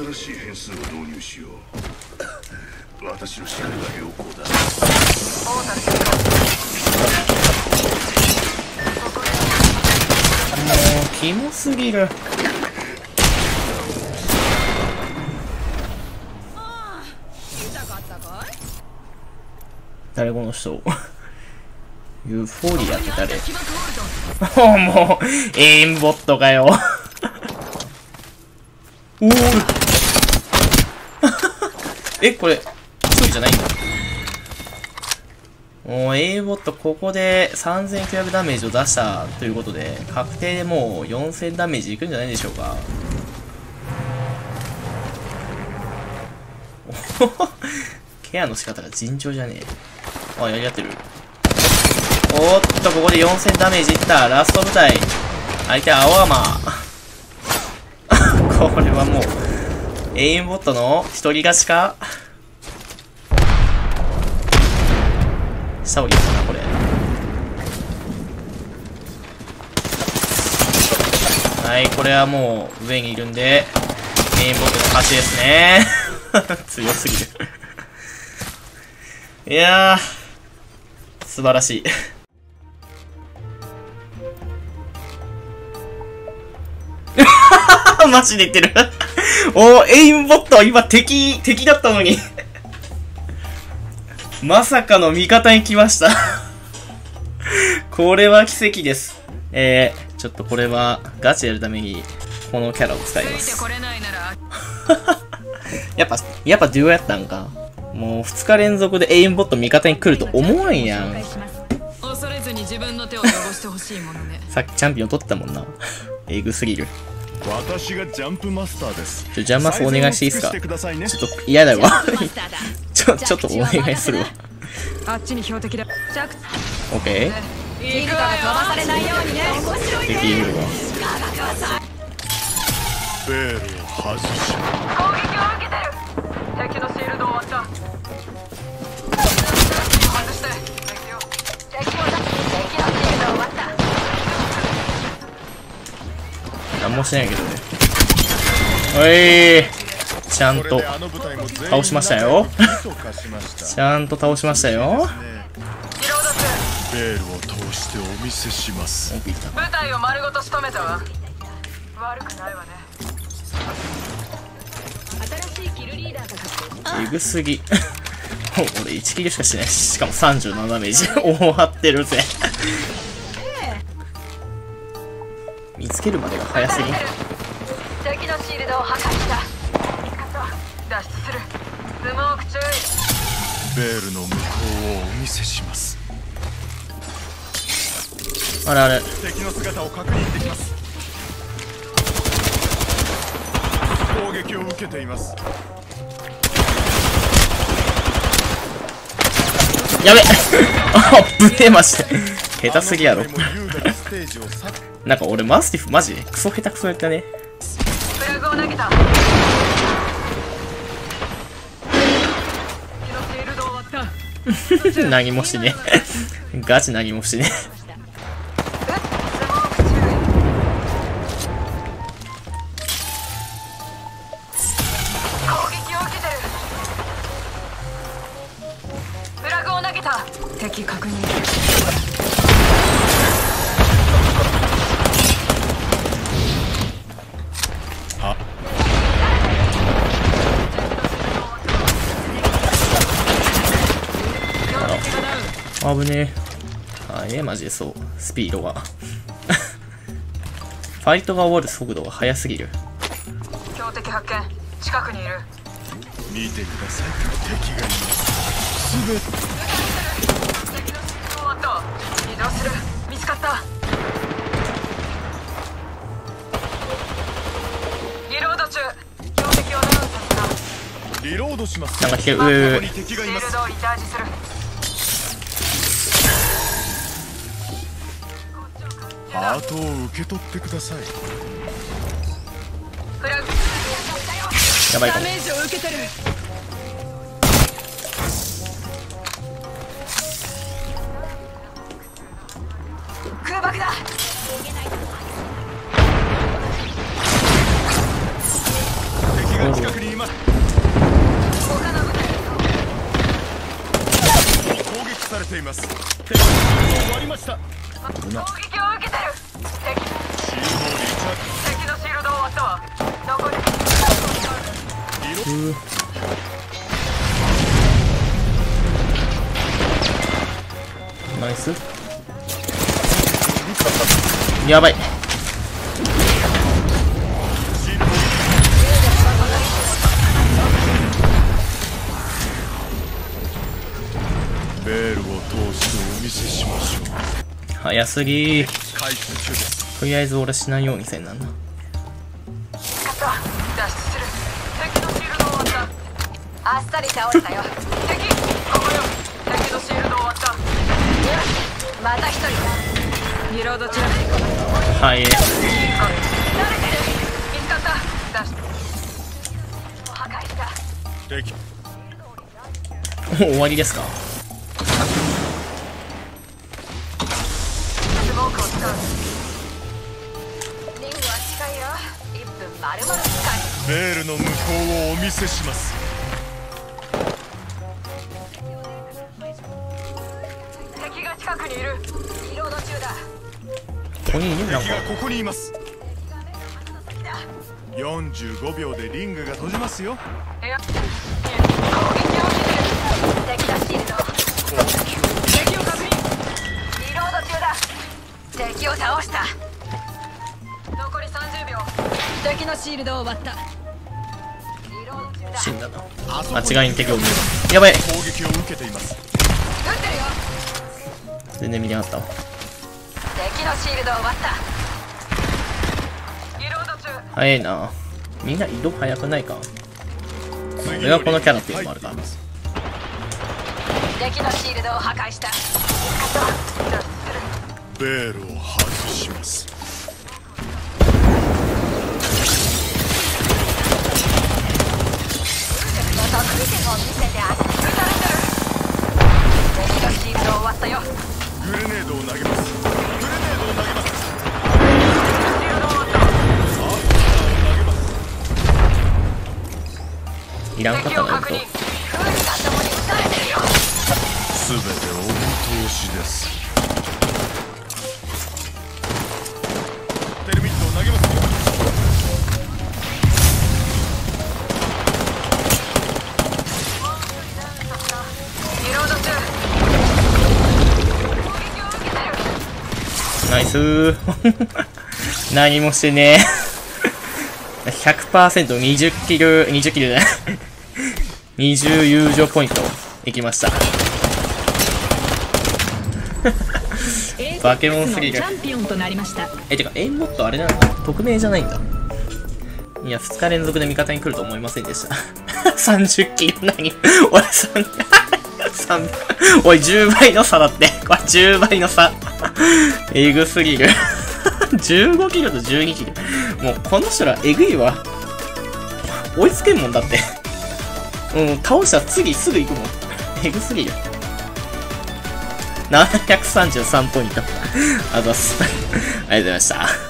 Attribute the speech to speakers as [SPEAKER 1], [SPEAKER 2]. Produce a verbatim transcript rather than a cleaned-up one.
[SPEAKER 1] 新しい変数を導入しよう。私の視界が良好だ。
[SPEAKER 2] もうキモすぎる。誰この人ユーフォーリアって誰もうエイムボットかよおおえ、これ一人じゃないんだ。もうエイムボットここでさんぜんきゅうひゃくダメージを出したということで、確定でもうよんせんダメージいくんじゃないでしょうか。ケアの仕方が尋常じゃねえ。あ、やり合ってる。おーっと、ここでよんせんダメージいった。ラスト部隊。相手は青山。これはもう、エイムボットの一人勝ちか。した方がいいかな、これ。はい、これはもう、上にいるんで、エイムボットの勝ちですね。強すぎる。いやー、素晴らしい。マジで言ってる。おー、エイムボット、今敵、敵だったのに。まさかの味方に来ました。これは奇跡です。えー、ちょっとこれはガチやるために、このキャラを使います。やっぱ、やっぱデュオやったんか。もうふつか連続でエイムボット味方に来ると思わんやん。さっきチャンピオン取ったもんな。エグすぎる。
[SPEAKER 1] 私がジャンプマスターです。
[SPEAKER 2] ちょ、ジャンマスお願いしていいですか。ちょっと嫌だわ。ちょ、ちょっとお願いするわ。オッケー。敵いるわ。
[SPEAKER 1] ベールを外し。攻撃を受けてる。敵のシールドを割った。外して。敵を。敵を出して敵のシールドを割った。
[SPEAKER 2] なんもしないけどね。おいー、ちゃんと倒しましたよ。ちゃんと倒しましたよ。
[SPEAKER 1] ベールを通してお見せします。部隊を丸ごと仕留めたわ。悪くないわね。新しいキルリーダーが確定。
[SPEAKER 2] えぐすぎ。俺いちキルしかしてないし、しかもさんじゅうななダメージ終わってるぜ。見つけるまでが早すぎ。
[SPEAKER 1] 敵のシールドを破壊した。脱出する。スモーク注意。ベールの向こうをお見せします。
[SPEAKER 2] あれあれ。
[SPEAKER 1] 敵の姿を確認できます。攻撃を受けています。
[SPEAKER 2] やべ。あ、ぶてまして。下手すぎやろ。なんか俺マスティフマジクソ下手くそやったね。
[SPEAKER 1] フラグを投げた。
[SPEAKER 2] 何もしてね。ガチ何もしてね。
[SPEAKER 1] 攻撃を受けてる。フラグを投げた。敵確認。
[SPEAKER 2] あぶねえ。あえマジでそう。スピードが。ファイトが終わる速度が速すぎる。
[SPEAKER 1] 標的発見。近くにいる。見てください。敵がいます。すべて。敵の終わった。移動する。見つかった。リロード中。標的をダウンさせた。リロードします。
[SPEAKER 2] なんか来てる。うー。
[SPEAKER 1] 敵がいます。シールドをリチャージする。ハートを受け取ってください。フラグ
[SPEAKER 2] やばいかも。
[SPEAKER 1] ダメージを受けてる。空爆だ。敵が近くにされています。敵終わりました。攻撃を受けてる。敵シールドをリチャージ。敵のシールド終わったわ。残り
[SPEAKER 2] ナイス。やばい。
[SPEAKER 1] ベールを通してお見せしましょう。
[SPEAKER 2] 早すぎー。
[SPEAKER 1] 回復中です。
[SPEAKER 2] とりあえず俺死なんようにせんなんだ。
[SPEAKER 1] 脱出する。敵のシールド終わった。あっさり倒れたよ。敵ここよ。敵のシールド終わった。また一人。リロード中。
[SPEAKER 2] はい。
[SPEAKER 1] 慣れてる。見つかった。脱出。破壊した。敵。
[SPEAKER 2] もう終わりですか？
[SPEAKER 1] スモークを使う。リングは近いよ。いっぷん丸々使い。ベールの向こうをお見せします。敵が近くにいる。リロード中だ。
[SPEAKER 2] ここにいるなんか。
[SPEAKER 1] 敵がここにいます。よんじゅうごびょうでリングが閉じますよ。いや、攻撃を受けてる。敵のシールド。敵を確認。リロード中だ。敵を倒した。残りさんじゅうびょう。敵のシールドを割った。リロード中だ。
[SPEAKER 2] 死んだな。間違いに敵を見る。やばい。
[SPEAKER 1] 攻撃を受けています。撃ってるよ。
[SPEAKER 2] 全然見なかったわ。
[SPEAKER 1] 敵のシールドを割った。リロード中。
[SPEAKER 2] 早いな。みんな移動早くないか。俺はこのキャラっていうのもあるから。
[SPEAKER 1] 敵のシールドを破壊した。ベールを外します。得意点を見せてあげる。撃たれてる。敵のシールドを割ったよ。グレネードを投げます。グレネードを投げます。シールドを割った。
[SPEAKER 2] いらんかったな。
[SPEAKER 1] すべてお見通しです。テルミットを投げます。リロード中。攻撃を受けてる。
[SPEAKER 2] ナイスー。何もしてねえ。ひゃくパーセントにじゅっキル、にじゅっキルじゃない。にじゅう友情ポイントいきました。バケモンすぎる。え、てか、エインボットあれなんだ。匿名じゃないんだ。いや、ふつか連続で味方に来ると思いませんでした。さんじゅっキル何俺さん、さん、おい、じゅうばいの差だって。これじゅうばいの差。えぐすぎる。じゅうごキルとじゅうにキル。もう、この人らえぐいわ。追いつけんもんだって。うん、倒したら次すぐ行くもん。えぐすぎる。ななひゃくさんじゅうさんポイント。あざっす。ありがとうございました。